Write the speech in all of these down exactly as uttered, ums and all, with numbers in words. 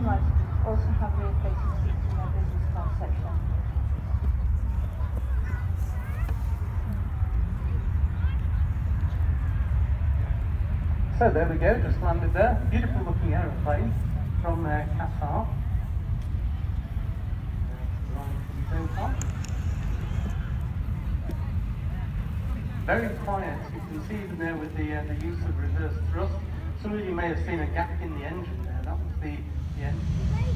Sunrise also have rear-facing seats in their business class section. So there we go, just landed there. Beautiful looking aeroplane from uh, Qatar. Very quiet, you can see even there with the, uh, the use of reverse thrust. Some of you may have seen a gap in the engine there, that was the, the engine.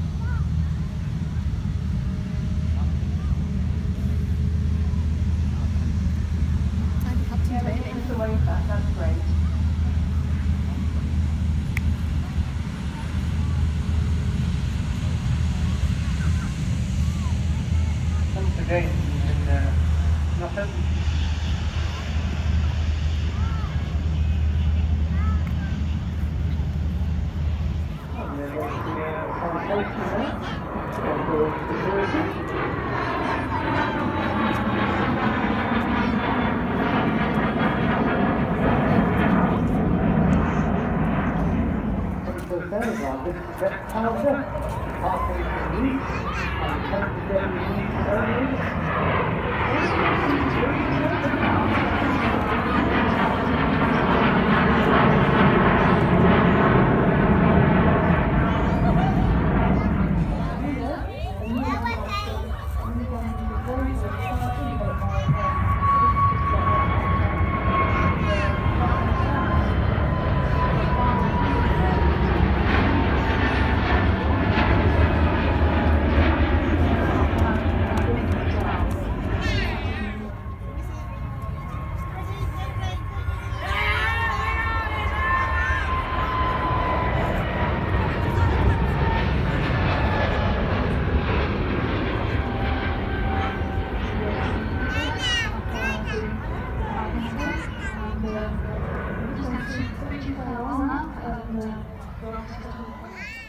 Yeah, they just away with that, that's great. Once again, in uh, nothing. And there goes the uh, sensation there. And the security. So things like this is get powder, halfway to the east, and come to get the east only. Thank you.